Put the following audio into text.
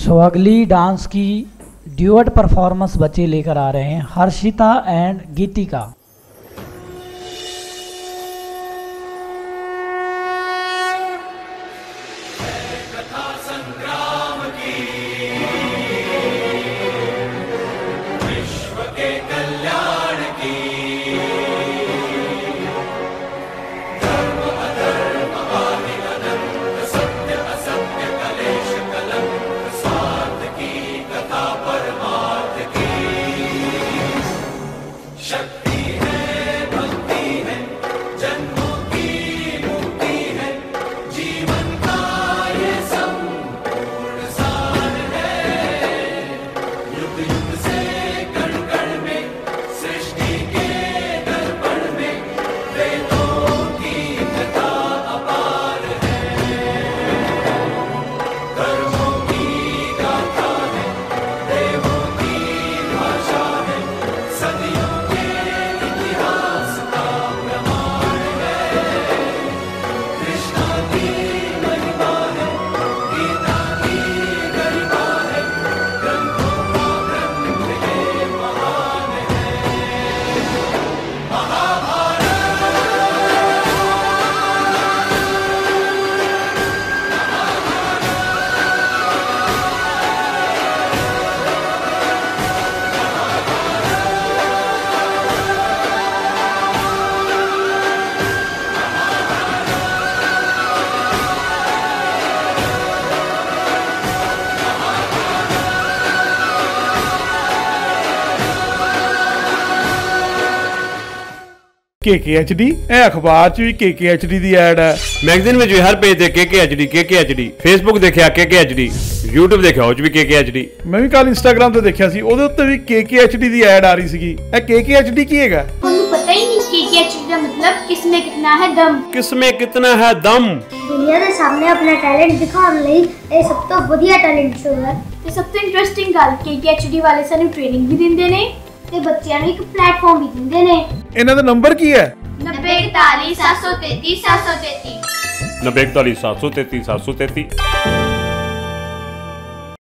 सो अगली डांस की duet performance बच्चे लेकर आ रहे हैं हर्षिता एंड गीतिका। KKHD अखबार च भी KKHD दी ऐड है, मैगजीन में भी हर पेज ते KKHD, फेसबुक देखिया KKHD, YouTube देखिया उस भी KKHD। मैं भी कल इंस्टाग्राम ते देखिया सी, ओदे उत्ते भी KKHD दी ऐड आ रही सीगी। ए KKHD की हैगा? ਤੁਹਾਨੂੰ ਪਤਾ ਹੀ ਨਹੀਂ KKHD ਦਾ मतलब किसमें कितना है दम। किसमें कितना है दम? दुनिया ਦੇ ਸਾਹਮਣੇ ਆਪਣਾ ਟੈਲੈਂਟ ਦਿਖਾਉਣ ਲਈ ਇਹ ਸਭ ਤੋਂ ਵਧੀਆ ਟੈਲੈਂਟ ਸ਼ੋ ਹੈ ਤੇ ਸਭ ਤੋਂ ਇੰਟਰਸਟਿੰਗ ਗੱਲ KKHD ਵਾਲੇ ਸਾਨੂੰ ਟ੍ਰੇਨਿੰਗ ਵੀ ਦਿੰਦੇ ਨੇ ਤੇ ਬੱਚਿਆਂ ਨੂੰ ਇੱਕ ਪਲੇਟਫਾਰਮ ਵੀ ਦਿੰਦੇ ਨੇ। ਇਹਨਾਂ ਦਾ ਨੰਬਰ ਕੀ ਹੈ? 9041 733 733 9041 733 733।